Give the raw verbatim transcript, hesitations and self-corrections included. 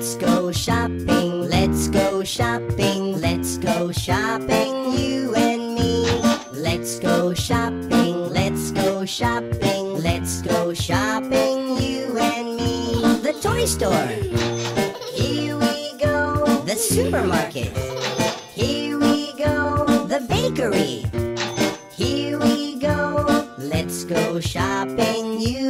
Let's go shopping, let's go shopping, let's go shopping, you and me. Let's go shopping, let's go shopping, let's go shopping, you and me. The toy store, here we go. The supermarket, here we go. The bakery, here we go. Let's go shopping, you